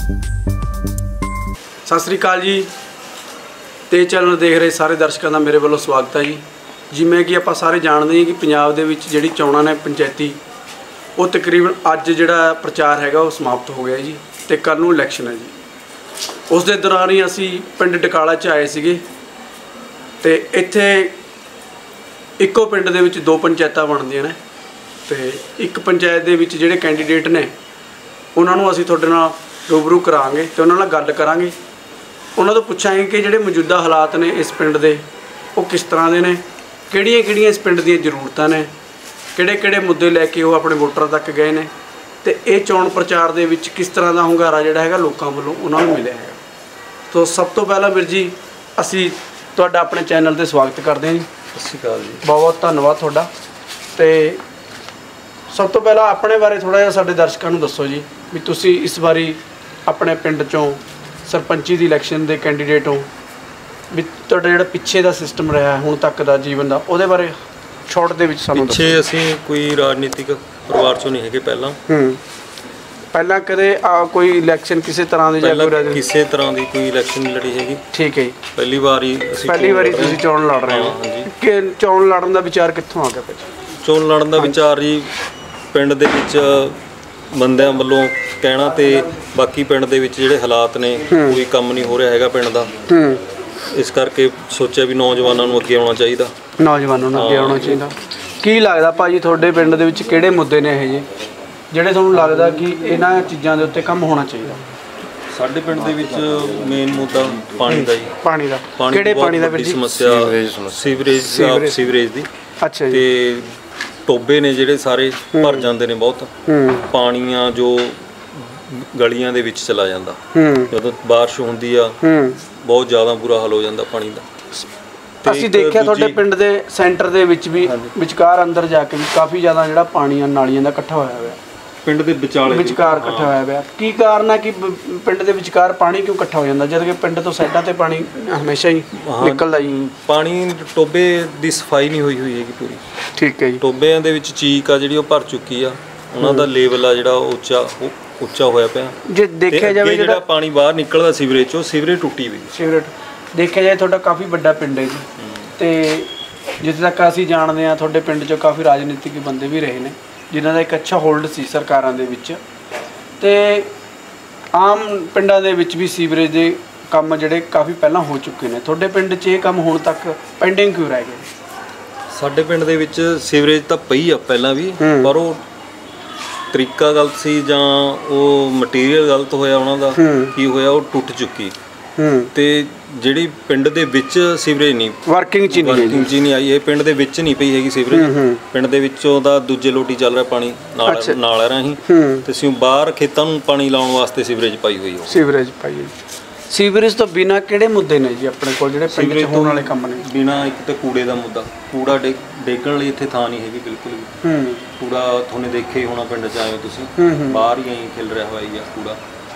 सत श्री अकाल जी। ते चैनल देख रहे सारे दर्शकों का मेरे वालों स्वागत है जी। जिमें कि आप सारे जानते हैं कि पंजाब दे विच जिहड़ी चोणां ने पंचायती वो तकरीबन अज जिहड़ा प्रचार हैगा वो समाप्त हो गया जी। तो कल नूं इलैक्शन है जी। उस दे दौरान ही असी पिंड डकाला च आए सीगे ते इत्थे इक्को पिंड दे विच दो पंचायतां बनदियां ने ते एक पंचायत दे विच जिहड़े कैंडीडेट ने उन्हां नूं असीं तुहाडे नाल रूबरू करांगे ते उन्हां नाल गल करांगे। उन्हां तों पुछांगे कि जिहड़े मौजूदा हालात ने इस पिंड दे वो किस तरह दे ने, किहड़ियां-किहड़ियां इस पिंड दीयां जरूरतां ने, किहड़े-किहड़े मुद्दे लैके वो अपने वोटरां तक गए ने ते इह चोण प्रचार दे विच किस तरह दा हुंगारा जिहड़ा हैगा लोकां वल्लों उन्हां नूं मिलिआ हैगा। तो सब तो पहला वीर जी असीं तुहाडा अपने चैनल ते स्वागत करदे हां जी। सत श्री अकाल जी। बहुत धन्नवाद तुहाडा। ते सब तो पहला अपने बारे थोड़ा जिहा साडे दर्शकों नूं दस्सो जी भी तुसीं इस बारी अपने पिंड चों सरपंची दी इलैक्शन दे कैंडीडेट हो भी तुहाडा जिहड़ा पिछे दा सिस्टम रहा हुण तक दा जीवन दा उहदे बारे शॉर्ट दे विच सानूं पिछे असीं कोई राजनीतिक परिवार चों नहीं हैगे पहला कदे कोई इलैक्शन किसी तरह दी कोई किसी तरह दी कोई इलैक्शन नहीं लड़ी हैगी। ठीक है जी। पहली बारी तुसीं चोण लड़ रहे हो कि चोण लड़न दा विचार कित्थों आ गया फिर? चोण लड़न दा विचार जी पिंड दे विच बंदिਆਂ ਵੱਲੋਂ ਕਹਿਣਾ ਤੇ ਬਾਕੀ ਪਿੰਡ ਦੇ ਵਿੱਚ ਜਿਹੜੇ ਹਾਲਾਤ ਨੇ ਕੋਈ ਕੰਮ ਨਹੀਂ ਹੋ ਰਿਹਾ ਹੈਗਾ ਪਿੰਡ ਦਾ। ਇਸ ਕਰਕੇ ਸੋਚਿਆ ਵੀ ਨੌਜਵਾਨਾਂ ਨੂੰ ਅੱਗੇ ਆਉਣਾ ਚਾਹੀਦਾ। ਨੌਜਵਾਨਾਂ ਨੂੰ ਅੱਗੇ ਆਉਣਾ ਚਾਹੀਦਾ। ਕੀ ਲੱਗਦਾ ਭਾਜੀ ਤੁਹਾਡੇ ਪਿੰਡ ਦੇ ਵਿੱਚ ਕਿਹੜੇ ਮੁੱਦੇ ਨੇ ਇਹ ਜਿਹੜੇ ਤੁਹਾਨੂੰ ਲੱਗਦਾ ਕਿ ਇਹਨਾਂ ਚੀਜ਼ਾਂ ਦੇ ਉੱਤੇ ਕੰਮ ਹੋਣਾ ਚਾਹੀਦਾ? ਸਾਡੇ ਪਿੰਡ ਦੇ ਵਿੱਚ ਮੇਨ ਮੁੱਦਾ ਪਾਣੀ ਦਾ ਜੀ। ਪਾਣੀ ਦਾ ਕਿਹੜੇ ਪਾਣੀ ਦਾ ਵੀਰ ਜੀ? ਸਮੱਸਿਆ ਸੀਵਰੇਜ ਦੀ। ਅੱਛਾ ਜੀ। ਤੇ ਟੋਬੇ ਨੇ ਜਿਹੜੇ ਸਾਰੇ ਭਰ ਜਾਂਦੇ ਨੇ ਬਹੁਤ ਪਾਣੀਆਂ ਜੋ ਗਲੀਆਂ ਦੇ ਵਿੱਚ ਚਲਾ ਜਾਂਦਾ ਜਦੋਂ ਬਾਰਿਸ਼ ਹੁੰਦੀ ਆ ਬਹੁਤ ਜ਼ਿਆਦਾ ਬੁਰਾ ਹਾਲ ਹੋ ਜਾਂਦਾ ਪਾਣੀ ਦਾ। ਅਸੀਂ ਦੇਖਿਆ ਤੁਹਾਡੇ ਪਿੰਡ ਦੇ ਸੈਂਟਰ ਦੇ ਵਿੱਚ ਵੀ ਵਿਚਕਾਰ ਅੰਦਰ ਜਾ ਕੇ ਵੀ ਕਾਫੀ ਜ਼ਿਆਦਾ ਜਿਹੜਾ ਪਾਣੀ ਨਾਲੀਆਂ ਦਾ ਇਕੱਠਾ ਹੋਇਆ ਹੋਇਆ ਪਿੰਡ ਦੇ ਵਿਚਕਾਰ ਇਕੱਠਾ ਹੋਇਆ ਹੋਇਆ। ਕੀ ਕਾਰਨ ਹੈ ਕਿ ਪਿੰਡ ਦੇ ਵਿਚਕਾਰ ਪਾਣੀ ਕਿਉਂ ਇਕੱਠਾ ਹੋ ਜਾਂਦਾ ਜਦ ਕਿ ਪਿੰਡ ਤੋਂ ਸਾਈਡਾਂ ਤੇ ਪਾਣੀ ਹਮੇਸ਼ਾ ਹੀ ਨਿਕਲਦਾ ਜੀ? ਪਾਣੀ ਟੋਬੇ ਦੀ ਸਫਾਈ ਨਹੀਂ ਹੋਈ ਹੈਗੀ ਪੂਰੀ। ਠੀਕ ਹੈ ਜੀ। ਟੋਬਿਆਂ ਦੇ ਵਿੱਚ ਚੀਕ ਆ ਜਿਹੜੀ ਉਹ ਭਰ ਚੁੱਕੀ ਆ, ਉਹਨਾਂ ਦਾ ਲੈਵਲ ਆ ਜਿਹੜਾ ਉੱਚਾ ਹੋਇਆ ਪਿਆ। ਜੇ ਦੇਖਿਆ ਜਾਵੇ ਜਿਹੜਾ ਪਾਣੀ ਬਾਹਰ ਨਿਕਲਦਾ ਸੀਵਰੇਜ ਚੋਂ ਸੀਵਰੇਜ ਟੁੱਟੀ ਹੋਈ। ਸੀਵਰੇਜ ਦੇਖਿਆ ਜਾਏ ਤੁਹਾਡਾ ਕਾਫੀ ਵੱਡਾ ਪਿੰਡ ਹੈ ਜੀ ਤੇ ਜਿੱਥੇ ਤੱਕ ਅਸੀਂ ਜਾਣਦੇ ਹਾਂ ਤੁਹਾਡੇ ਪਿੰਡ 'ਚੋਂ ਕਾਫੀ ਰਾਜਨੀਤਿਕ ਬੰਦੇ ਵੀ ਰਹੇ ਨੇ ਜਿਨ੍ਹਾਂ ਦਾ ਇੱਕ ਅੱਛਾ ਹੋਲਡ ਸੀ ਸਰਕਾਰਾਂ ਦੇ ਵਿੱਚ ਤੇ ਆਮ ਪਿੰਡਾਂ ਦੇ ਵਿੱਚ ਵੀ ਸੀਵਰੇਜ ਦੇ ਕੰਮ ਜਿਹੜੇ ਕਾਫੀ ਪਹਿਲਾਂ ਹੋ ਚੁੱਕੇ ਨੇ। ਤੁਹਾਡੇ ਪਿੰਡ 'ਚ ਇਹ ਕੰਮ ਹੁਣ ਤੱਕ ਪੈਂਡਿੰਗ ਕਿਉਂ ਰਹਿ ਗਏ? ਸਾਡੇ ਪਿੰਡ ਦੇ ਵਿੱਚ ਸੀਵਰੇਜ ਤਾਂ ਪਈ ਆ ਪਹਿਲਾਂ ਵੀ ਪਰ ਉਹ ਤਰੀਕਾ ਗਲਤ ਸੀ ਜਾਂ ਉਹ ਮਟੀਰੀਅਲ ਗਲਤ ਹੋਇਆ ਉਹਨਾਂ ਦਾ ਕੀ ਹੋਇਆ ਉਹ ਟੁੱਟ ਚੁੱਕੀ ਤੇ ਜਿਹੜੀ ਪਿੰਡ ਦੇ ਵਿੱਚ ਸੀਵਰੇਜ ਨਹੀਂ ਵਰਕਿੰਗ 'ਚ ਨਹੀਂ ਆਈ। ਇਹ ਪਿੰਡ ਦੇ ਵਿੱਚ ਨਹੀਂ ਪਈ ਹੈਗੀ ਸੀਵਰੇਜ। ਪਿੰਡ ਦੇ ਵਿੱਚੋਂ ਦਾ ਦੂਜੇ ਲੋਟੀ ਚੱਲ ਰਿਹਾ ਪਾਣੀ ਨਾਲ ਰਾਹੀਂ ਤੇ ਅਸੀਂ ਬਾਹਰ ਖੇਤਾਂ ਨੂੰ ਪਾਣੀ ਲਾਉਣ ਵਾਸਤੇ ਸੀਵਰੇਜ ਪਾਈ ਹੋਈ ਹੈ। ਸੀਵਰੇਜ ਪਾਈ ਹੋਈ। ਸੀਵਰੇਜ ਤੋਂ ਬਿਨਾਂ ਕਿਹੜੇ ਮੁੱਦੇ ਨੇ ਜੀ ਆਪਣੇ ਕੋਲ ਜਿਹੜੇ ਪਿੰਡ 'ਚ ਹੋਣ ਵਾਲੇ ਕੰਮ ਨੇ? ਬਿਨਾਂ ਇੱਕ ਤਾਂ ਕੂੜੇ ਦਾ ਮੁੱਦਾ, ਕੂੜਾ ਡੇਗਣ ਲਈ ਇੱਥੇ ਥਾਂ ਨਹੀਂ ਹੈਗੀ ਬਿਲਕੁਲ ਵੀ। ਕੂੜਾ ਤੁਹਾਨੂੰ ਦੇਖੇ ਹੋਣਾ ਪਿੰਡ 'ਚ ਆਏ ਹੋ ਤੁਸੀਂ, ਬਾਹਰ ਹੀ ਐਂ ਖਿਲ ਰਿਹਾ ਹੋਇਆ ਜੀ ਕੂੜਾ।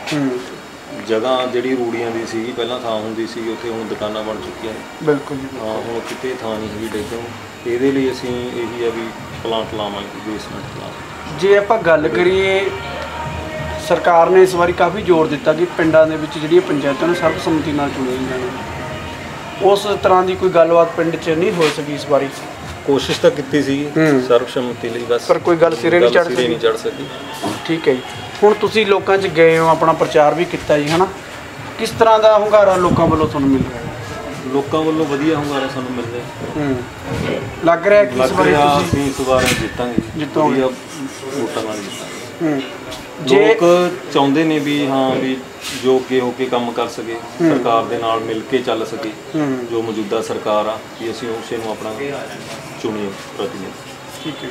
ਜਗ੍ਹਾ ਜਿਹੜੀ ਰੂੜੀਆਂ ਦੀ ਸੀਗੀ ਪਹਿਲਾਂ ਥਾਂ ਹੁੰਦੀ ਸੀ ਉੱਥੇ ਹੁਣ ਦੁਕਾਨਾਂ ਬਣ ਚੁੱਕੀਆਂ ਨੇ। ਬਿਲਕੁਲ ਜੀ। ਹਾਂ ਹੁਣ ਕਿਤੇ ਥਾਂ ਨਹੀਂ ਹੈਗੀ ਡੇਗਣ। ਇਹਦੇ ਲਈ ਅਸੀਂ ਇਹੀ ਆ ਵੀ ਪਲਾਂਟ ਲਾਵਾਂਗੇ, ਬੇਸਮੈਂਟ ਪਲਾਂਟ। ਜੇ ਆਪਾਂ ਗੱਲ ਕਰੀਏ ਸਰਕਾਰ ਨੇ ਇਸ ਵਾਰੀ ਕਾਫੀ ਜ਼ੋਰ ਦਿੱਤਾ ਕਿ ਪਿੰਡਾਂ ਦੇ ਵਿੱਚ ਜਿਹੜੀਆਂ ਪੰਚਾਇਤਾਂ ਨੂੰ ਸਰਬਸੰਮਤੀ ਨਾਲ ਚੁਣੀਆਂ ਜਾਣ। ਉਸ ਤਰ੍ਹਾਂ ਦੀ ਕੋਈ ਗੱਲਬਾਤ ਪਿੰਡ 'ਚ ਨਹੀਂ ਹੋ ਸਕੀ ਇਸ ਵਾਰੀ? ਕੋਸ਼ਿਸ਼ ਤਾਂ ਕੀਤੀ ਸੀ ਸਰਬਸੰਮਤੀ ਲਈ ਬਸ ਪਰ ਕੋਈ ਗੱਲ ਸਿਰੇ ਨਹੀਂ ਚੜ੍ਹ ਸਕੀ। ਠੀਕ ਹੈ ਜੀ। ਹੁਣ ਤੁਸੀਂ ਲੋਕਾਂ 'ਚ ਗਏ ਹੋ, ਆਪਣਾ ਪ੍ਰਚਾਰ ਵੀ ਕੀਤਾ ਜੀ ਹੈ ਨਾ, ਕਿਸ ਤਰ੍ਹਾਂ ਦਾ ਹੁੰਗਾਰਾ ਲੋਕਾਂ ਵੱਲੋਂ ਤੁਹਾਨੂੰ ਮਿਲ ਰਿਹਾ? ਲੋਕਾਂ ਵੱਲੋਂ ਵਧੀਆ ਹੁੰਗਾਰਾ ਸਾਨੂੰ ਮਿਲ ਰਿਹਾ। ਲੱਗ ਰਿਹਾ ਕਿ ਇਸ ਵਾਰੀ ਅਸੀਂ ਇਸ ਵਾਰ ਜਿੱਤਾਂਗੇ ਵੋਟਾਂ ਨਾਲ ਜਿੱਤਾਂਗੇ। ਲੋਕ ਚਾਹੁੰਦੇ ਨੇ ਵੀ ਹਾਂ ਵੀ ਜੋ ਅੱਗੇ ਹੋ ਕੇ ਕੰਮ ਕਰ ਸਕੇ, ਸਰਕਾਰ ਦੇ ਨਾਲ ਮਿਲ ਕੇ ਚੱਲ ਸਕੇ ਜੋ ਮੌਜੂਦਾ ਸਰਕਾਰ ਆ ਵੀ ਅਸੀਂ ਉਸੇ ਨੂੰ ਆਪਣਾ ਚੁਣੀਏ ਪ੍ਰਤੀਨਿਧ। ਠੀਕ ਹੈ।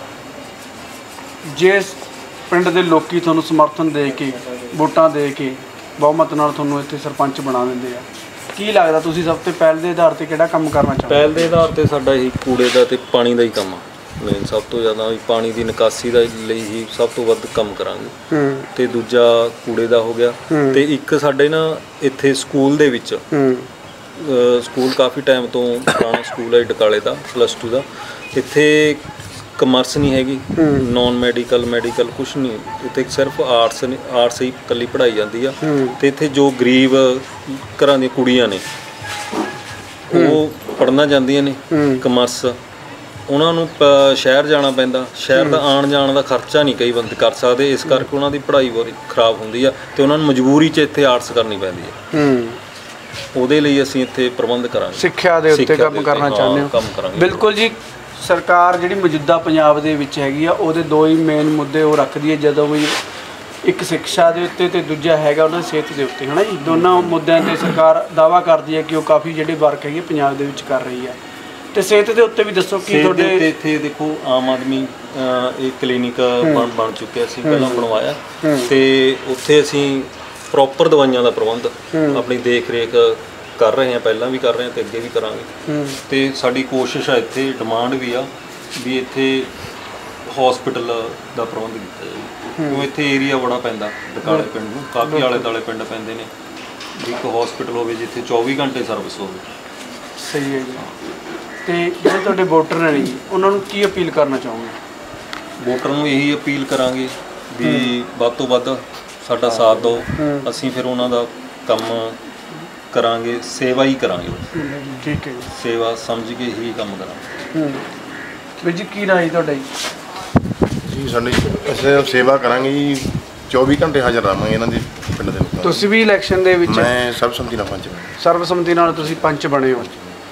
ਜੇ ਪਿੰਡ ਦੇ ਲੋਕੀ ਤੁਹਾਨੂੰ ਸਮਰਥਨ ਦੇ ਕੇ ਵੋਟਾਂ ਦੇ ਕੇ ਬਹੁਮਤ ਨਾਲ ਤੁਹਾਨੂੰ ਇੱਥੇ ਸਰਪੰਚ ਬਣਾ ਦਿੰਦੇ ਆ, ਕੀ ਲੱਗਦਾ ਤੁਸੀਂ ਸਭ ਤੋਂ ਪਹਿਲ ਦੇ ਆਧਾਰ 'ਤੇ ਕਿਹੜਾ ਕੰਮ ਕਰਨਾ ਚਾਹੁੰਦੇ? ਪਹਿਲ ਦੇ ਆਧਾਰ 'ਤੇ ਸਾਡਾ ਇਹੀ ਕੂੜੇ ਦਾ ਅਤੇ ਪਾਣੀ ਦਾ ਹੀ ਕੰਮ ਆ ਮੇਨ। ਸਭ ਤੋਂ ਜ਼ਿਆਦਾ ਵੀ ਪਾਣੀ ਦੀ ਨਿਕਾਸੀ ਦਾ ਲਈ ਹੀ ਸਭ ਤੋਂ ਵੱਧ ਕੰਮ ਕਰਾਂਗੇ ਤੇ ਦੂਜਾ ਕੂੜੇ ਦਾ ਹੋ ਗਿਆ। ਤੇ ਇੱਕ ਸਾਡੇ ਨਾ ਇੱਥੇ ਸਕੂਲ ਦੇ ਵਿੱਚ ਸਕੂਲ ਕਾਫੀ ਟਾਈਮ ਤੋਂ ਪੁਰਾਣਾ ਸਕੂਲ ਹੈ ਡਕਾਲੇ ਦਾ +2 ਦਾ। ਇੱਥੇ ਕਮਰਸ ਨਹੀਂ ਹੈਗੀ, ਨੌਨ ਮੈਡੀਕਲ ਕੁਛ ਨਹੀਂ, ਇੱਥੇ ਸਿਰਫ ਆਰਟਸ ਹੀ ਇਕੱਲੀ ਪੜ੍ਹਾਈ ਜਾਂਦੀ ਆ। ਤੇ ਇੱਥੇ ਜੋ ਗਰੀਬ ਘਰਾਂ ਦੀਆਂ ਕੁੜੀਆਂ ਨੇ ਉਹ ਪੜ੍ਹਨਾ ਜਾਂਦੀਆਂ ਨੇ ਕਮਰਸ, ਉਹਨਾਂ ਨੂੰ ਸ਼ਹਿਰ ਜਾਣਾ ਪੈਂਦਾ, ਸ਼ਹਿਰ ਦਾ ਆਉਣ ਜਾਣ ਦਾ ਖਰਚਾ ਨਹੀਂ ਕਈ ਬੰਦੇ ਕਰ ਸਕਦੇ, ਇਸ ਕਰਕੇ ਉਹਨਾਂ ਦੀ ਪੜ੍ਹਾਈ ਬਹੁਤ ਖਰਾਬ ਹੁੰਦੀ ਆ ਤੇ ਉਹਨਾਂ ਨੂੰ ਮਜਬੂਰੀ 'ਚ ਇੱਥੇ ਆਰਟਸ ਕਰਨੀ ਪੈਂਦੀ ਹੈ। ਉਹਦੇ ਲਈ ਅਸੀਂ ਇੱਥੇ ਪ੍ਰਬੰਧ ਕਰਾਂਗੇ, ਸਿੱਖਿਆ ਦੇ ਉੱਤੇ ਕੰਮ ਕਰਨਾ ਚਾਹੁੰਦੇ ਹੋ। ਕੰਮ ਕਰਾਂਗੇ ਬਿਲਕੁਲ ਜੀ। ਸਰਕਾਰ ਜਿਹੜੀ ਮੌਜੂਦਾ ਪੰਜਾਬ ਦੇ ਵਿੱਚ ਹੈਗੀ ਆ, ਉਹਦੇ ਦੋ ਹੀ ਮੇਨ ਮੁੱਦੇ ਉਹ ਰੱਖਦੀ ਹੈ, ਜਦੋਂ ਵੀ ਇੱਕ ਸਿੱਖਿਆ ਦੇ ਉੱਤੇ ਤੇ ਦੂਜਾ ਹੈਗਾ ਉਹਨਾਂ ਦੀ ਸਿਹਤ ਦੇ ਉੱਤੇ, ਹੈ ਨਾ ਜੀ। ਦੋਨਾਂ ਮੁੱਦਿਆਂ 'ਤੇ ਸਰਕਾਰ ਦਾਅਵਾ ਕਰਦੀ ਹੈ ਕਿ ਉਹ ਕਾਫੀ ਜਿਹੜੇ ਵਰਕ ਹੈਗੇ ਪੰਜਾਬ ਦੇ ਵਿੱਚ ਕਰ ਰਹੀ ਹੈ। ਤੇ ਸਿਹਤ ਦੇ ਉੱਤੇ ਵੀ ਦੱਸੋ ਕੀ ਤੁਹਾਡੇ ਇੱਥੇ ਦੇਖੋ ਆਮ ਆਦਮੀ ਇਹ ਕਲੀਨਿਕ ਬਣ ਚੁੱਕਿਆ ਸੀ, ਪਹਿਲਾਂ ਬਣਵਾਇਆ, ਤੇ ਉੱਥੇ ਅਸੀਂ ਪ੍ਰੋਪਰ ਦਵਾਈਆਂ ਦਾ ਪ੍ਰਬੰਧ ਆਪਣੀ ਦੇਖ ਰੇਖ ਕਰ ਰਹੇ ਹਾਂ, ਪਹਿਲਾਂ ਵੀ ਕਰ ਰਹੇ ਹਾਂ ਤੇ ਅੱਗੇ ਵੀ ਕਰਾਂਗੇ। ਤੇ ਸਾਡੀ ਕੋਸ਼ਿਸ਼ ਆ, ਇੱਥੇ ਡਿਮਾਂਡ ਵੀ ਆ ਵੀ ਇੱਥੇ ਹਸਪੀਟਲ ਦਾ ਪ੍ਰਬੰਧ ਕੀਤਾ ਜਾਵੇ, ਕਿਉਂ ਇੱਥੇ ਏਰੀਆ ਬੜਾ ਪੈਂਦਾ ਡਕਾਲੇ ਪਿੰਡ ਨੂੰ, ਕਾਫੀ ਆਲੇ ਦੁਆਲੇ ਪਿੰਡ ਪੈਂਦੇ ਨੇ, ਇੱਕ ਹਸਪੀਟਲ ਹੋਵੇ ਜਿੱਥੇ 24 ਘੰਟੇ ਸਰਵਿਸ ਹੋਵੇ। ਸਹੀ ਹੈ ਜੀ। ਤੇ ਜਿਹੜੇ ਤੁਹਾਡੇ ਵੋਟਰ ਨੇ ਜੀ, ਉਹਨਾਂ ਨੂੰ ਕੀ ਅਪੀਲ ਕਰਨਾ ਚਾਹੋਗੇ? ਵੋਟਰ ਨੂੰ ਇਹੀ ਅਪੀਲ ਕਰਾਂਗੇ ਵੀ ਵੱਧ ਤੋਂ ਵੱਧ ਸਾਡਾ ਸਾਥ ਦਿਓ, ਅਸੀਂ ਫਿਰ ਉਹਨਾਂ ਦਾ ਕੰਮ ਕਰਾਂਗੇ, ਸੇਵਾ ਹੀ ਕਰਾਂਗੇ। ਠੀਕ ਹੈ ਜੀ, ਸੇਵਾ ਸਮਝ ਕੇ ਹੀ ਕੰਮ ਕਰਾਂਗੇ। ਵੀਰ ਜੀ ਕੀ ਰਾਏ ਤੁਹਾਡਾ ਜੀ? ਜੀ ਸਾਡੀ ਅਸੀਂ ਸੇਵਾ ਕਰਾਂਗੇ ਜੀ, 24 ਘੰਟੇ ਹਾਜ਼ਰ ਰਹਾਂਗੇ ਇਹਨਾਂ ਦੇ ਪਿੰਡ ਦੇ ਲੋਕਾਂ। ਤੁਸੀਂ ਵੀ ਇਲੈਕਸ਼ਨ ਦੇ ਵਿੱਚ? ਮੈਂ ਸਰਬਸੰਮਤੀ ਨਾਲ ਪੰਚ। ਸਰਬਸੰਮਤੀ ਨਾਲ ਤੁਸੀਂ ਪੰਚ ਬਣੇ ਹੋ।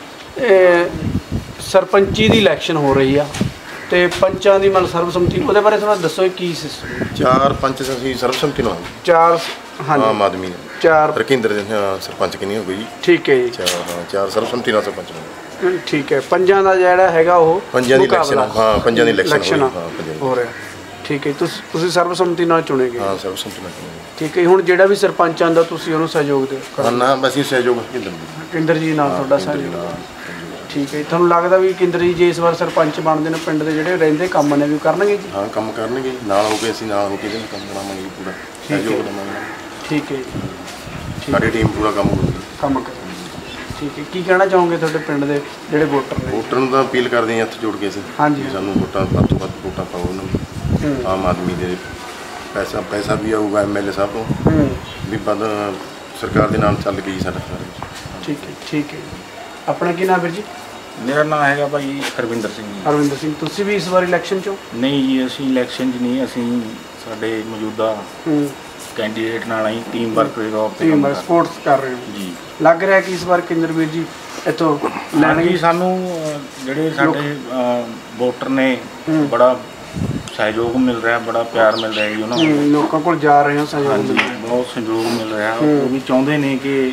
ਸਰਪੰਚੀ ਦੀ ਇਲੈਕਸ਼ਨ ਹੋ ਰਹੀ ਆ ਤੇ ਪੰਚਾਂ ਦੀ ਮਤਲਬ ਸਰਬਸੰਮਤੀ, ਉਹਦੇ ਬਾਰੇ ਥੋੜਾ ਦੱਸੋ ਕੀ ਸਿਸਟਮ? 4 ਪੰਚ ਅਸੀਂ ਸਰਬਸੰਮਤੀ ਨਾਲ। 4 ਹਾਂਜੀ ਆਮ ਆਦਮੀ 4 ਰਕਿੰਦਰ ਦੇ ਸਰਪੰਚ ਕਿੰਨੀ ਹੋ ਗਈ ਜੀ? ਠੀਕ ਹੈ ਜੀ। 4 ਸਰਬਸੰਮਤੀ ਨਾਲ ਸਰਪੰਚ ਬਣੇ। ਠੀਕ ਹੈ। ਪੰਜਾਂ ਦਾ ਜਿਹੜਾ ਹੈਗਾ ਉਹ ਪੰਜਾਂ ਦੀ ਇਲੈਕਸ਼ਨ, ਹਾਂ ਪੰਜਾਂ ਦੀ ਇਲੈਕਸ਼ਨ ਹੋ ਰਿਹਾ। ਠੀਕ ਹੈ। ਤੁਸੀਂ ਸਰਬਸੰਮਤੀ ਨਾਲ ਚੁਣੇ ਗਏ? ਹਾਂ ਸਰਬਸੰਮਤੀ ਨਾਲ ਚੁਣੇ। ਠੀਕ ਹੈ। ਹੁਣ ਜਿਹੜਾ ਵੀ ਸਰਪੰਚ ਆਉਂਦਾ ਤੁਸੀਂ ਉਹਨੂੰ ਸਹਿਯੋਗ ਦਿਓ? ਨਾ ਅਸੀਂ ਸਹਿਯੋਗ ਕੇਂਦਰ ਜੀ ਨਾਲ ਤੁਹਾਡਾ ਸਹਿਯੋਗ। ਠੀਕ ਹੈ। ਤੁਹਾਨੂੰ ਲੱਗਦਾ ਵੀ ਕੇਂਦਰ ਜੀ ਜੇ ਇਸ ਵਾਰ ਸਰਪੰਚ ਬਣਦੇ ਨੇ, ਪਿੰਡ ਦੇ ਜਿਹੜੇ ਰਹਿੰਦੇ ਕੰਮ ਨੇ ਵੀ ਕਰਨਗੇ ਜੀ? ਹਾਂ ਕੰਮ ਕਰਨਗੇ, ਨਾਲ ਹੋ ਕੇ ਅਸੀਂ ਨਾਲ ਹੋ ਕੇ ਇਹਦੇ ਕੰਮ ਕਰਾਵਾਂਗੇ ਪੂਰਾ ਸਹਿਯੋਗ ਦੇਵਾਂਗੇ। ਠੀਕ ਹੈ ਜੀ। ਸਾਡੀ ਟੀਮ ਪੂਰਾ ਕੰਮ ਕਰੇ। ਠੀਕ ਹੈ। ਕੀ ਕਹਿਣਾ ਚਾਹੋਗੇ ਤੁਹਾਡੇ ਪਿੰਡ ਦੇ ਜਿਹੜੇ ਵੋਟਰ ਨੇ? ਵੋਟਰ ਨੂੰ ਤਾਂ ਅਪੀਲ ਕਰਦੇ ਹਾਂ ਹੱਥ ਜੋੜ ਕੇ ਅਸੀਂ, ਹਾਂਜੀ ਸਾਨੂੰ ਵੋਟਾਂ ਵੱਧ ਤੋਂ ਵੱਧ ਵੋਟਾਂ ਪਾਓ ਉਹਨਾਂ ਨੂੰ। ਆਮ ਆਦਮੀ ਦੇ ਪੈਸਾ ਵੀ ਆਊਗਾ ਐਮਐਲਏ ਸਾਹਿਬ ਤੋਂ ਵੀ ਵੱਧ ਸਰਕਾਰ ਦੇ ਨਾਲ ਚੱਲ ਗਈ ਸਾਡਾ ਸਾਰਾ। ਠੀਕ ਹੈ। ਠੀਕ ਹੈ। ਆਪਣਾ ਕੀ ਨਾਮ ਵੀਰ ਜੀ? ਮੇਰਾ ਨਾਮ ਹੈਗਾ ਭਾਈ ਹਰਵਿੰਦਰ ਸਿੰਘ ਜੀ। ਹਰਵਿੰਦਰ ਸਿੰਘ। ਤੁਸੀਂ ਵੀ ਇਸ ਵਾਰ ਇਲੈਕਸ਼ਨ 'ਚੋਂ? ਨਹੀਂ ਜੀ, ਅਸੀਂ ਇਲੈਕਸ਼ਨ 'ਚ ਨਹੀਂ, ਅਸੀਂ ਸਾਡੇ ਮੌਜੂਦਾ ਕੈਂਡੀਡੇਟ ਨਾਲ ਹੀ ਟੀਮ ਵਰਕ ਦੇ ਤੌਰ ਤੇ ਕੰਮ ਸਪੋਰਟਸ ਕਰ ਰਹੇ ਹੋ ਜੀ। ਲੱਗ ਰਿਹਾ ਕਿ ਇਸ ਵਾਰ ਕੇਂਦਰ ਵੀਰ ਜੀ ਇੱਥੋਂ ਲੈਣਗੇ? ਸਾਨੂੰ ਜਿਹੜੇ ਸਾਡੇ ਵੋਟਰ ਨੇ ਬੜਾ ਸਹਿਯੋਗ ਮਿਲ ਰਿਹਾ, ਬੜਾ ਪਿਆਰ ਮਿਲ ਰਿਹਾ ਜੀ ਉਹਨਾਂ ਨੂੰ। ਲੋਕਾਂ ਕੋਲ ਜਾ ਰਹੇ ਹੋ ਸਹਿਯੋਗ? ਹਾਂਜੀ, ਬਹੁਤ ਸਹਿਯੋਗ ਮਿਲ ਰਿਹਾ। ਉਹ ਵੀ ਚਾਹੁੰਦੇ ਨੇ ਕਿ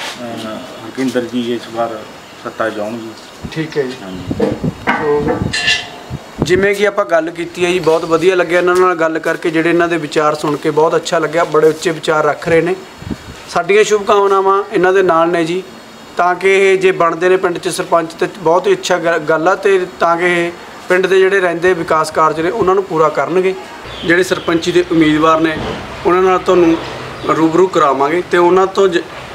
ਹਰਕਿੰਦਰ ਜੀ ਇਸ ਵਾਰ ਸੱਤਾ ਜਾਉਣਗੇ। ਠੀਕ ਹੈ ਜੀ। ਸੋ ਜਿਵੇਂ ਕਿ ਆਪਾਂ ਗੱਲ ਕੀਤੀ ਹੈ ਜੀ, ਬਹੁਤ ਵਧੀਆ ਲੱਗਿਆ ਇਹਨਾਂ ਨਾਲ ਗੱਲ ਕਰਕੇ, ਜਿਹੜੇ ਇਹਨਾਂ ਦੇ ਵਿਚਾਰ ਸੁਣ ਕੇ ਬਹੁਤ ਅੱਛਾ ਲੱਗਿਆ। ਬੜੇ ਉੱਚੇ ਵਿਚਾਰ ਰੱਖ ਰਹੇ ਨੇ। ਸਾਡੀਆਂ ਸ਼ੁਭ ਕਾਮਨਾਵਾਂ ਇਹਨਾਂ ਦੇ ਨਾਲ ਨੇ ਜੀ, ਤਾਂ ਕਿ ਇਹ ਜੇ ਬਣਦੇ ਨੇ ਪਿੰਡ 'ਚ ਸਰਪੰਚ ਤੇ ਬਹੁਤ ਹੀ ਅੱਛਾ ਗੱਲ ਆ, ਤੇ ਤਾਂ ਕਿ ਇਹ ਪਿੰਡ ਦੇ ਜਿਹੜੇ ਰਹਿੰਦੇ ਵਿਕਾਸ ਕਾਰਜ ਨੇ ਉਹਨਾਂ ਨੂੰ ਪੂਰਾ ਕਰਨਗੇ। ਜਿਹੜੇ ਸਰਪੰਚੀ ਦੇ ਉਮੀਦਵਾਰ ਨੇ ਉਹਨਾਂ ਨਾਲ ਤੁਹਾਨੂੰ ਰੂਬਰੂ ਕਰਾਵਾਂਗੇ ਤੇ ਉਹਨਾਂ ਤੋਂ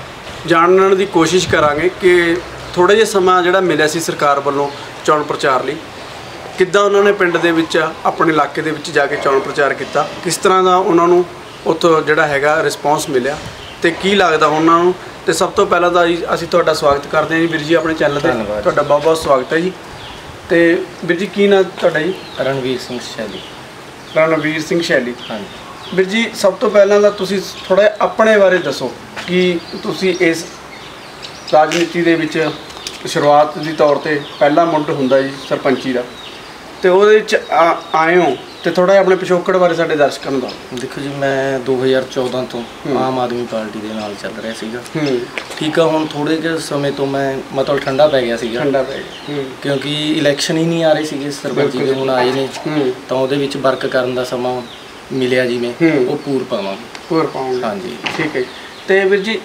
ਜਾਣਨ ਦੀ ਕੋਸ਼ਿਸ਼ ਕਰਾਂਗੇ ਕਿ ਥੋੜ੍ਹਾ ਜਿਹਾ ਸਮਾਂ ਜਿਹੜਾ ਮਿਲਿਆ ਸੀ ਸਰਕਾਰ ਵੱਲੋਂ ਚੋਣ ਪ੍ਰਚਾਰ ਲਈ, ਕਿੱਦਾਂ ਉਹਨਾਂ ਨੇ ਪਿੰਡ ਦੇ ਵਿੱਚ ਆਪਣੇ ਇਲਾਕੇ ਦੇ ਵਿੱਚ ਜਾ ਕੇ ਚੋਣ ਪ੍ਰਚਾਰ ਕੀਤਾ, ਕਿਸ ਤਰ੍ਹਾਂ ਦਾ ਉਹਨਾਂ ਨੂੰ ਉੱਥੋਂ ਜਿਹੜਾ ਹੈਗਾ ਰਿਸਪੌਂਸ ਮਿਲਿਆ ਤੇ ਕੀ ਲੱਗਦਾ ਉਹਨਾਂ ਨੂੰ। ਤੇ ਸਭ ਤੋਂ ਪਹਿਲਾਂ ਤਾਂ ਜੀ ਅਸੀਂ ਤੁਹਾਡਾ ਸਵਾਗਤ ਕਰਦੇ ਹਾਂ ਜੀ ਵੀਰ ਜੀ ਆਪਣੇ ਚੈਨਲ 'ਤੇ। ਤੁਹਾਡਾ ਬਹੁਤ ਬਹੁਤ ਸਵਾਗਤ ਹੈ ਜੀ। ਤੇ ਵੀਰ ਜੀ ਕੀ ਨਾਮ ਤੁਹਾਡਾ ਜੀ? ਰਣਵੀਰ ਸਿੰਘ ਸ਼ੈਲੀ। ਰਣਵੀਰ ਸਿੰਘ ਸ਼ੈਲੀ। ਹਾਂਜੀ ਵੀਰ ਜੀ, ਸਭ ਤੋਂ ਪਹਿਲਾਂ ਤਾਂ ਤੁਸੀਂ ਥੋੜ੍ਹਾ ਆਪਣੇ ਬਾਰੇ ਦੱਸੋ ਕਿ ਤੁਸੀਂ ਇਸ ਰਾਜਨੀਤੀ ਦੇ ਵਿੱਚ ਸ਼ੁਰੂਆਤ ਦੀ ਤੌਰ 'ਤੇ ਪਹਿਲਾ ਮੁੱਢ ਹੁੰਦਾ ਜੀ ਸਰਪੰਚੀ ਦਾ, ਤੇ ਉਹਦੇ ਵਿੱਚ ਆਏ ਹੋ, ਤੇ ਥੋੜ੍ਹਾ ਜਿਹਾ ਆਪਣੇ ਪਿਛੋਕੜ ਬਾਰੇ ਸਾਡੇ ਦਰਸ਼ਕਾਂ ਨੂੰ ਦੱਸੋ। ਦੇਖੋ ਜੀ, ਮੈਂ 2014 ਤੋਂ ਆਮ ਆਦਮੀ ਪਾਰਟੀ ਦੇ ਨਾਲ ਚੱਲ ਰਿਹਾ ਸੀਗਾ। ਠੀਕ ਆ, ਹੁਣ ਥੋੜ੍ਹੇ ਜਿਹੇ ਸਮੇਂ ਤੋਂ ਮੈਂ ਮਤਲਬ ਠੰਡਾ ਪੈ ਗਿਆ ਸੀਗਾ, ਕਿਉਂਕਿ ਇਲੈਕਸ਼ਨ ਹੀ ਨਹੀਂ ਆ ਰਹੇ ਸੀਗੇ ਸਰਪੰਚੀ ਦੇ। ਹੁਣ ਆਏ ਨੇ ਤਾਂ ਉਹਦੇ ਵਿੱਚ ਵਰਕ ਕਰਨ ਦਾ ਸਮਾਂ ਮਿਲਿਆ, ਜਿਵੇਂ ਉਹ ਪੂਰ ਪਾਵਾਂਗੇ। ਹਾਂਜੀ ਠੀਕ ਹੈ। ਤੇ ਵੀਰ ਜੀ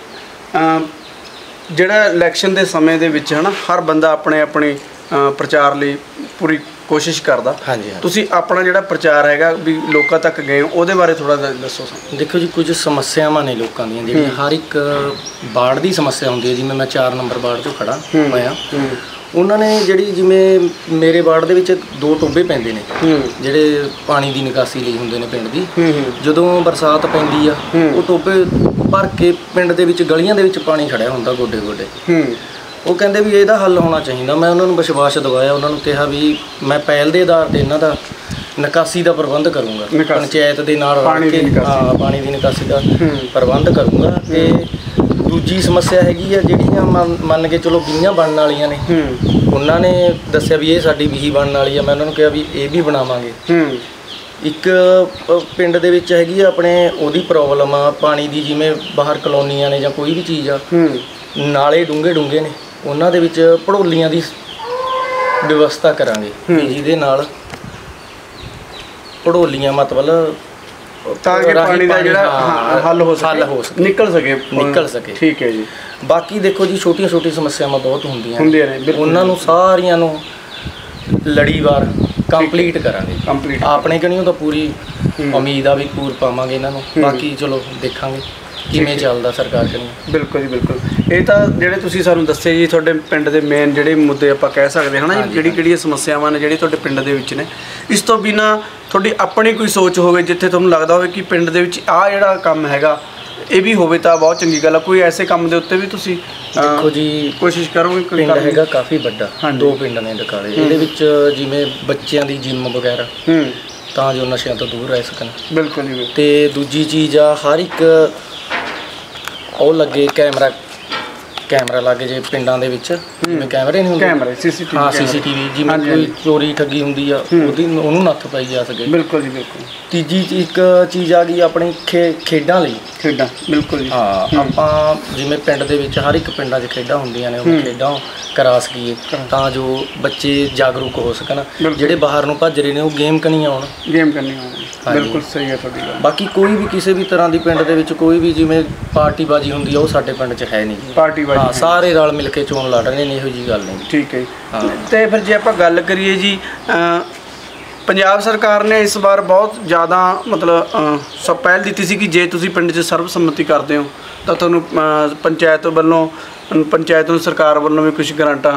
ਜਿਹੜਾ ਇਲੈਕਸ਼ਨ ਦੇ ਸਮੇਂ ਦੇ ਵਿੱਚ ਹੈ ਨਾ, ਹਰ ਬੰਦਾ ਆਪਣੇ ਪ੍ਰਚਾਰ ਲਈ ਪੂਰੀ ਕੋਸ਼ਿਸ਼ ਕਰਦਾ। ਹਾਂਜੀ। ਤੁਸੀਂ ਆਪਣਾ ਜਿਹੜਾ ਪ੍ਰਚਾਰ ਹੈਗਾ ਵੀ ਲੋਕਾਂ ਤੱਕ ਗਏ ਹੋ, ਉਹਦੇ ਬਾਰੇ ਥੋੜਾ ਦੱਸੋ ਸਾਨੂੰ। ਦੇਖੋ ਜੀ, ਕੁਝ ਸਮੱਸਿਆਵਾਂ ਨੇ ਲੋਕਾਂ ਦੀਆਂ ਜਿਹੜੀਆਂ ਹਰ ਇੱਕ ਵਾਰਡ ਦੀ ਸਮੱਸਿਆ ਹੁੰਦੀ ਹੈ। ਜਿਵੇਂ ਮੈਂ 4 ਨੰਬਰ ਵਾਰਡ 'ਚੋਂ ਖੜਾ ਹੋਇਆ, ਉਹਨਾਂ ਨੇ ਜਿਹੜੀ ਜਿਵੇਂ ਮੇਰੇ ਵਾਰਡ ਦੇ ਵਿੱਚ 2 ਟੋਬੇ ਪੈਂਦੇ ਨੇ ਜਿਹੜੇ ਪਾਣੀ ਦੀ ਨਿਕਾਸੀ ਲਈ ਹੁੰਦੇ ਨੇ ਪਿੰਡ ਦੀ। ਜਦੋਂ ਬਰਸਾਤ ਪੈਂਦੀ ਆ ਉਹ ਟੋਬੇ ਭਰ ਕੇ ਪਿੰਡ ਦੇ ਵਿੱਚ ਗਲੀਆਂ ਦੇ ਵਿੱਚ ਪਾਣੀ ਖੜਿਆ ਹੁੰਦਾ ਗੋਡੇ ਗੋਡੇ। ਉਹ ਕਹਿੰਦੇ ਵੀ ਇਹਦਾ ਹੱਲ ਹੋਣਾ ਚਾਹੀਦਾ। ਮੈਂ ਉਹਨਾਂ ਨੂੰ ਵਿਸ਼ਵਾਸ ਦਿਵਾਇਆ, ਉਹਨਾਂ ਨੂੰ ਕਿਹਾ ਵੀ ਮੈਂ ਪਹਿਲ ਦੇ ਆਧਾਰ ਤੇ ਇਹਨਾਂ ਦਾ ਨਿਕਾਸੀ ਦਾ ਪ੍ਰਬੰਧ ਕਰੂੰਗਾ, ਪੰਚਾਇਤ ਦੇ ਨਾਲ ਰਲ ਕੇ ਪਾਣੀ ਦੀ ਨਿਕਾਸੀ ਦਾ ਪ੍ਰਬੰਧ ਕਰੂੰਗਾ। ਤੇ ਦੂਜੀ ਸਮੱਸਿਆ ਹੈਗੀ ਆ ਜਿਹੜੀਆਂ ਮੰਨ ਕੇ ਚਲੋ ਵੀਹਾਂ ਬਣਨ ਵਾਲੀਆਂ ਨੇ, ਉਹਨਾਂ ਨੇ ਦੱਸਿਆ ਵੀ ਇਹ ਸਾਡੀ 20 ਬਣਨ ਵਾਲੀ ਆ। ਮੈਂ ਉਹਨਾਂ ਨੂੰ ਕਿਹਾ ਵੀ ਇਹ ਵੀ ਬਣਾਵਾਂਗੇ। ਇੱਕ ਪਿੰਡ ਦੇ ਵਿੱਚ ਹੈਗੀ ਆ ਆਪਣੇ ਉਹਦੀ ਪ੍ਰੋਬਲਮ ਆ ਪਾਣੀ ਦੀ, ਜਿਵੇਂ ਬਾਹਰ ਕਲੋਨੀਆਂ ਨੇ ਜਾਂ ਕੋਈ ਵੀ ਚੀਜ਼ ਆ, ਨਾਲੇ ਡੂੰਘੇ ਨੇ, ਉਹਨਾਂ ਦੇ ਵਿੱਚ ਭੜੋਲੀਆਂ ਦੀ ਵਿਵਸਥਾ ਕਰਾਂਗੇ ਜਿਹਦੇ ਨਾਲ ਭੜੋਲੀਆਂ ਮਤਲਬ ਤਾਂ ਕਿ ਪਾਣੀ ਦਾ ਜਿਹੜਾ ਹੱਲ ਹੋ ਸਕੇ, ਨਿਕਲ ਸਕੇ। ਠੀਕ ਹੈ ਜੀ। ਬਾਕੀ ਦੇਖੋ ਜੀ ਛੋਟੀਆਂ ਸਮੱਸਿਆਵਾਂ ਬਹੁਤ ਹੁੰਦੀਆਂ ਨੇ, ਉਹਨਾਂ ਨੂੰ ਸਾਰੀਆਂ ਨੂੰ ਲੜੀਵਾਰ ਕੰਪਲੀਟ ਕਰਾਂਗੇ। ਆਪਣੇ ਕਣੀਓ ਤਾਂ ਪੂਰੀ ਉਮੀਦ ਆ ਵੀ ਪੂਰ ਪਾਵਾਂਗੇ ਇਹਨਾਂ ਨੂੰ। ਬਾਕੀ ਚਲੋ ਦੇਖਾਂਗੇ ਕਿਵੇਂ ਚੱਲਦਾ ਸਰਕਾਰ ਕਨੀ। ਬਿਲਕੁਲ ਜੀ ਬਿਲਕੁਲ। ਇਹ ਤਾਂ ਜਿਹੜੇ ਤੁਸੀਂ ਸਾਨੂੰ ਦੱਸੇ ਜੀ ਤੁਹਾਡੇ ਪਿੰਡ ਦੇ ਮੇਨ ਜਿਹੜੇ ਮੁੱਦੇ ਆਪਾਂ ਕਹਿ ਸਕਦੇ ਹਾਂ ਨਾ ਜੀ, ਕਿਹੜੀਆਂ ਸਮੱਸਿਆਵਾਂ ਨੇ ਜਿਹੜੇ ਤੁਹਾਡੇ ਪਿੰਡ ਦੇ ਵਿੱਚ ਨੇ। ਇਸ ਤੋਂ ਬਿਨਾਂ ਤੁਹਾਡੀ ਆਪਣੀ ਕੋਈ ਸੋਚ ਹੋਵੇ ਜਿੱਥੇ ਤੁਹਾਨੂੰ ਲੱਗਦਾ ਹੋਵੇ ਕਿ ਪਿੰਡ ਦੇ ਵਿੱਚ ਆਹ ਜਿਹੜਾ ਕੰਮ ਹੈਗਾ ਇਹ ਵੀ ਹੋਵੇ ਤਾਂ ਬਹੁਤ ਚੰਗੀ ਗੱਲ ਆ। ਕੋਈ ਐਸੇ ਕੰਮ ਦੇ ਉੱਤੇ ਵੀ ਤੁਸੀਂ ਦੇਖੋ ਜੀ ਕੋਸ਼ਿਸ਼ ਕਰੋਗੇ? ਪਿੰਡ ਹੈਗਾ ਕਾਫੀ ਵੱਡਾ, 2 ਪਿੰਡ ਨੇ ਡਕਾਲੇ। ਇਹਦੇ ਵਿੱਚ ਜਿਵੇਂ ਬੱਚਿਆਂ ਦੀ ਜਿੰਮ ਵਗੈਰਾ ਤਾਂ ਜੋ ਨਸ਼ਿਆਂ ਤੋਂ ਦੂਰ ਰਹਿ ਸਕਣ। ਬਿਲਕੁਲ ਜੀ। ਤੇ ਦੂਜੀ ਚੀਜ਼ ਆ ਹਰ ਇੱਕ ਉਹ ਲੱਗੇ ਕੈਮਰਾ ਲੱਗੇ ਜੇ ਪਿੰਡਾਂ ਦੇ ਵਿੱਚ, ਜਿਵੇਂ ਕੈਮਰੇ ਨਹੀਂ ਹੁੰਦੇ CCTV, ਜਿਵੇਂ ਕੋਈ ਚੋਰੀ ਠੱਗੀ ਹੁੰਦੀ ਆ ਉਹਨੂੰ ਨੱਥ ਪਾਈ ਜਾ ਸਕੇ। ਬਿਲਕੁਲ ਜੀ ਬਿਲਕੁਲ। ਤੀਜੀ ਇੱਕ ਚੀਜ਼ ਆ ਗਈ ਆਪਣੀ ਖੇਡਾਂ ਲਈ। ਬਿਲਕੁਲ ਜੀ। ਹਾਂ, ਆਪਾਂ ਜਿਵੇਂ ਪਿੰਡ ਦੇ ਵਿੱਚ ਹਰ ਇੱਕ ਪਿੰਡਾਂ 'ਚ ਖੇਡਾਂ ਹੁੰਦੀਆਂ ਨੇ, ਉਹ ਖੇਡਾਂ ਕਰਾ ਸਕੀਏ ਤਾਂ ਜੋ ਬੱਚੇ ਜਾਗਰੂਕ ਹੋ ਸਕਣ। ਜਿਹੜੇ ਬਾਹਰ ਨੂੰ ਭੱਜ ਰਹੇ ਨੇ ਉਹ ਗੇਮ ਕਨੀ ਆਉਣ। ਬਿਲਕੁਲ ਸਹੀ ਹੈ ਤੁਹਾਡੀ ਗੱਲ। ਬਾਕੀ ਕੋਈ ਵੀ ਕਿਸੇ ਵੀ ਤਰ੍ਹਾਂ ਦੀ ਪਿੰਡ ਦੇ ਵਿੱਚ ਕੋਈ ਵੀ ਜਿਵੇਂ ਪਾਰਟੀਬਾਜ਼ੀ ਹੁੰਦੀ ਆ ਉਹ ਸਾਡੇ ਪਿੰਡ 'ਚ ਹੈ ਨਹੀਂ। ਪਾਰਟੀਬਾਜ਼ੀ ਸਾਰੇ ਰਲ ਮਿਲ ਕੇ ਚੋਣ ਲੜ ਰਹੇ ਨੇ, ਇਹੋ ਜਿਹੀ ਗੱਲ ਨਹੀਂ। ਠੀਕ ਹੈ। ਤੇ ਫਿਰ ਜੇ ਆਪਾਂ ਗੱਲ ਕਰੀਏ ਜੀ, ਪੰਜਾਬ ਸਰਕਾਰ ਨੇ ਇਸ ਵਾਰ ਬਹੁਤ ਜ਼ਿਆਦਾ ਮਤਲਬ ਪਹਿਲ ਦਿੱਤੀ ਸੀ ਕਿ ਜੇ ਤੁਸੀਂ ਪਿੰਡ 'ਚ ਸਰਬਸੰਮਤੀ ਕਰਦੇ ਹੋ ਤਾਂ ਤੁਹਾਨੂੰ ਪੰਚਾਇਤ ਨੂੰ ਸਰਕਾਰ ਵੱਲੋਂ ਵੀ ਕੁਝ ਗਰਾਂਟਾਂ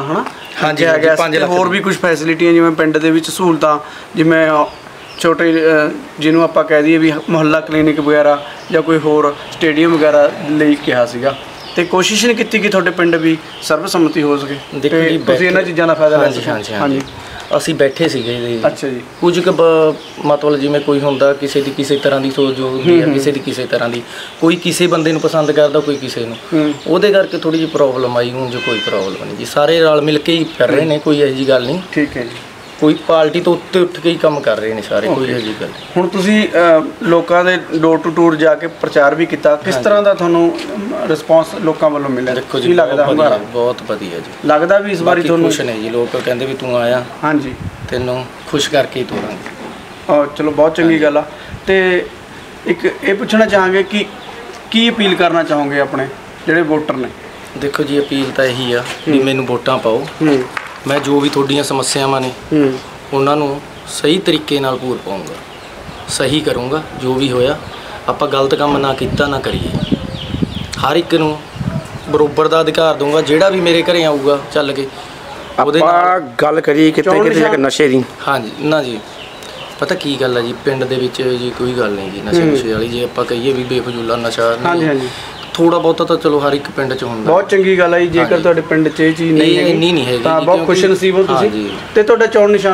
ਹੈਗਾ, ਹੋਰ ਵੀ ਕੁਝ ਫੈਸਿਲਿਟੀਆਂ ਜਿਵੇਂ ਪਿੰਡ ਦੇ ਵਿੱਚ ਸਹੂਲਤਾਂ, ਜਿਵੇਂ ਛੋਟੇ ਜਿਹਨੂੰ ਆਪਾਂ ਕਹਿ ਦਈਏ ਵੀ ਮੁਹੱਲਾ ਕਲੀਨਿਕ ਵਗੈਰਾ ਜਾਂ ਕੋਈ ਹੋਰ ਸਟੇਡੀਅਮ ਵਗੈਰਾ ਲਈ ਕਿਹਾ ਸੀਗਾ। ਤੇ ਕੋਸ਼ਿਸ਼ ਨਹੀਂ ਕੀਤੀ ਕਿ ਤੁਹਾਡੇ ਪਿੰਡ ਵੀ ਸਰਬਸੰਮਤੀ ਹੋ ਸਕੇ ਤੇ ਤੁਸੀਂ ਇਹਨਾਂ ਚੀਜ਼ਾਂ ਦਾ ਫਾਇਦਾ ਲੈ ਸਕੋ। ਹਾਂਜੀ, ਅਸੀਂ ਬੈਠੇ ਸੀਗੇ ਜੀ। ਅੱਛਾ ਜੀ। ਕੁਝ ਕੁ ਮਤਲਬ ਜਿਵੇਂ ਕੋਈ ਹੁੰਦਾ ਕਿਸੇ ਦੀ ਕਿਸੇ ਤਰ੍ਹਾਂ ਦੀ ਸੋਚ ਜੋ ਹੁੰਦੀ ਹੈ, ਕਿਸੇ ਦੀ ਕਿਸੇ ਤਰ੍ਹਾਂ ਦੀ, ਕੋਈ ਕਿਸੇ ਬੰਦੇ ਨੂੰ ਪਸੰਦ ਕਰਦਾ, ਕੋਈ ਕਿਸੇ ਨੂੰ, ਉਹਦੇ ਕਰਕੇ ਥੋੜ੍ਹੀ ਜਿਹੀ ਪ੍ਰੋਬਲਮ ਆਈ। ਹੁਣ ਜੋ ਕੋਈ ਪ੍ਰੋਬਲਮ ਨਹੀਂ ਜੀ, ਸਾਰੇ ਰਲ ਮਿਲ ਕੇ ਹੀ ਕਰ ਰਹੇ ਨੇ, ਕੋਈ ਇਹੋ ਜਿਹੀ ਗੱਲ ਨਹੀਂ। ਠੀਕ ਹੈ ਜੀ। ਕੋਈ ਪਾਰਟੀ ਤੋਂ ਉੱਤੇ ਉੱਠ ਕੇ ਹੀ ਕੰਮ ਕਰ ਰਹੇ ਨੇ ਸਾਰੇ, ਕੋਈ ਇਹੋ ਜਿਹੀ ਗੱਲ ਨਹੀਂ। ਹੁਣ ਤੁਸੀਂ ਲੋਕਾਂ ਦੇ ਡੋਰ ਟੂ ਡੋਰ ਜਾ ਕੇ ਪ੍ਰਚਾਰ ਵੀ ਕੀਤਾ, ਕਿਸ ਤਰ੍ਹਾਂ ਦਾ ਤੁਹਾਨੂੰ ਰਿਸਪੌਂਸ ਲੋਕਾਂ ਵੱਲੋਂ ਮਿਲਿਆ? ਦੇਖੋ ਜੀ ਬਹੁਤ ਵਧੀਆ ਜੀ। ਲੱਗਦਾ ਵੀ ਇਸ ਵਾਰੀ ਤੁਹਾਨੂੰ ਖੁਸ਼ ਨੇ ਜੀ ਲੋਕ, ਕਹਿੰਦੇ ਵੀ ਤੂੰ ਆਇਆ, ਹਾਂਜੀ ਤੈਨੂੰ ਖੁਸ਼ ਕਰਕੇ ਹੀ ਤੋਰਾਂਗੇ। ਚਲੋ ਬਹੁਤ ਚੰਗੀ ਗੱਲ ਆ। ਤੇ ਇੱਕ ਇਹ ਪੁੱਛਣਾ ਚਾਹਾਂਗੇ ਕਿ ਕੀ ਅਪੀਲ ਕਰਨਾ ਚਾਹੋਗੇ ਆਪਣੇ ਜਿਹੜੇ ਵੋਟਰ ਨੇ? ਦੇਖੋ ਜੀ ਅਪੀਲ ਤਾਂ ਇਹੀ ਆ ਵੀ ਮੈਨੂੰ ਵੋਟਾਂ ਪਾਓ। ਮੈਂ ਜੋ ਵੀ ਤੁਹਾਡੀਆਂ ਸਮੱਸਿਆਵਾਂ ਨੇ ਉਹਨਾਂ ਨੂੰ ਸਹੀ ਤਰੀਕੇ ਨਾਲ ਪੂਰ ਪਾਊਂਗਾ, ਸਹੀ ਕਰੂੰਗਾ। ਜੋ ਵੀ ਹੋਇਆ ਆਪਾਂ ਗਲਤ ਕੰਮ ਨਾ ਕੀਤਾ ਨਾ ਕਰੀਏ। ਹਰ ਇੱਕ ਨੂੰ ਬਰਾਬਰ ਦਾ ਅਧਿਕਾਰ ਦਊਂਗਾ। ਜਿਹੜਾ ਵੀ ਮੇਰੇ ਘਰੇ ਆਊਗਾ ਚੱਲ ਕੇ ਉਹਦੇ ਨਾਲ ਗੱਲ ਕਰੀਏ ਕਿਤੇ ਜਾ ਕੇ ਨਸ਼ੇ ਦੀ। ਹਾਂਜੀ ਨਾ ਜੀ, ਪਤਾ ਕੀ ਗੱਲ ਆ ਜੀ, ਪਿੰਡ ਦੇ ਵਿੱਚ ਜੀ ਕੋਈ ਗੱਲ ਨਹੀਂ ਜੀ ਨਸ਼ੇ ਵਾਲੀ। ਜੇ ਆਪਾਂ ਕਹੀਏ ਵੀ ਬੇਫਜ਼ੂਲਾ ਨਸ਼ਾ ਨਹੀਂ, ਥੋੜਾ ਬਹੁਤਾ ਤਾਂ ਚਲੋ ਹਰ ਇੱਕ ਪਿੰਡ 'ਚ ਹੁੰਦਾ। ਬਹੁਤ ਚੰਗੀ ਗੱਲ ਹੈ ਜੀ। ਜੇਕਰ ਤੁਹਾਡੇ ਪਿੰਡ 'ਚ ਇਹ ਚੀਜ਼ ਨਹੀਂ ਹੈਗੀ ਤਾਂ ਬਹੁਤ ਖੁਸ਼ਨਸੀਬ ਹੋ ਤੁਸੀਂ। ਤੇ ਤੁਹਾਡਾ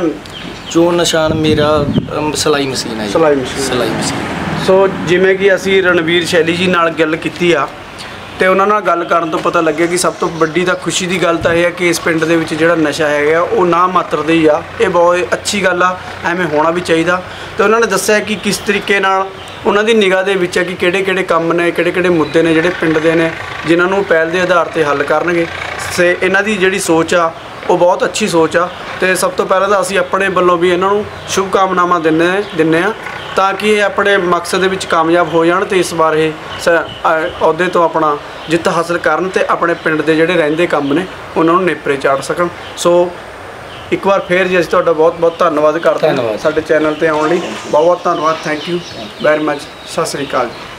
ਚੋਣ ਨਿਸ਼ਾਨ ਮੇਰਾ ਸਿਲਾਈ ਮਸ਼ੀਨ ਹੈ ਜੀ। ਸਿਲਾਈ ਮਸ਼ੀਨ। ਸੋ ਜਿਵੇਂ ਕਿ ਅਸੀਂ ਰਣਵੀਰ ਸ਼ੈਲੀ ਜੀ ਨਾਲ ਗੱਲ ਕੀਤੀ ਆ ਤੇ ਉਹਨਾਂ ਨਾਲ ਗੱਲ ਕਰਨ ਤੋਂ ਪਤਾ ਲੱਗਿਆ ਕਿ ਸਭ ਤੋਂ ਵੱਡੀ ਤਾਂ ਖੁਸ਼ੀ ਦੀ ਗੱਲ ਤਾਂ ਇਹ ਹੈ ਕਿ ਇਸ ਪਿੰਡ ਦੇ ਵਿੱਚ ਜਿਹੜਾ ਨਸ਼ਾ ਹੈਗਾ ਉਹ ਨਾ ਮਾਤਰ ਦੇ ਹੀ ਆ। ਇਹ ਬਹੁਤ ਅੱਛੀ ਗੱਲ ਆ, ਐਵੇਂ ਹੋਣਾ ਵੀ ਚਾਹੀਦਾ। ਤੇ ਉਹਨਾਂ ਨੇ ਦੱਸਿਆ ਕਿ ਕਿਸ ਤਰੀਕੇ ਨਾਲ ਉਹਨਾਂ ਦੀ ਨਿਗਾਹ ਦੇ ਵਿੱਚ ਹੈ ਕਿ ਕਿਹੜੇ ਕੰਮ ਨੇ, ਕਿਹੜੇ ਮੁੱਦੇ ਨੇ ਜਿਹੜੇ ਪਿੰਡ ਦੇ ਨੇ ਜਿਨ੍ਹਾਂ ਨੂੰ ਪਹਿਲ ਦੇ ਆਧਾਰ 'ਤੇ ਹੱਲ ਕਰਨਗੇ। ਤੇ ਇਹਨਾਂ ਦੀ ਜਿਹੜੀ ਸੋਚ ਆ ਉਹ ਬਹੁਤ ਅੱਛੀ ਸੋਚ ਆ। ਤੇ ਸਭ ਤੋਂ ਪਹਿਲਾਂ ਤਾਂ ਅਸੀਂ ਆਪਣੇ ਵੱਲੋਂ ਵੀ ਇਹਨਾਂ ਨੂੰ ਸ਼ੁਭ ਕਾਮਨਾਵਾਂ ਦਿੰਦੇ ਆ ਤਾਂ ਕਿ ਇਹ ਆਪਣੇ ਮਕਸਦ ਦੇ ਵਿੱਚ ਕਾਮਯਾਬ ਹੋ ਜਾਣ ਤੇ ਇਸ ਵਾਰ ਇਹ ਅਹੁਦੇ ਤੋਂ ਆਪਣਾ ਜਿੱਤ ਹਾਸਲ ਕਰਨ ਤੇ ਆਪਣੇ ਪਿੰਡ ਦੇ ਜਿਹੜੇ ਰਹਿੰਦੇ ਕੰਮ ਨੇ ਉਹਨਾਂ ਨੂੰ ਨੇਪਰੇ ਚਾੜ ਸਕਣ। ਸੋ ਇੱਕ ਵਾਰ ਫੇਰ ਜੀ ਅਸੀਂ ਤੁਹਾਡਾ ਬਹੁਤ ਧੰਨਵਾਦ ਕਰਦੇ ਹਾਂ ਸਾਡੇ ਚੈਨਲ ਤੇ ਆਉਣ ਲਈ। ਬਹੁਤ ਧੰਨਵਾਦ। Thank you very much. ਸਤਿ ਸ੍ਰੀ ਅਕਾਲ ਜੀ।